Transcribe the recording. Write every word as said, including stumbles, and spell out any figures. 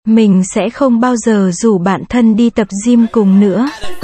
Mình sẽ không bao giờ rủ bạn thân đi tập gym cùng nữa.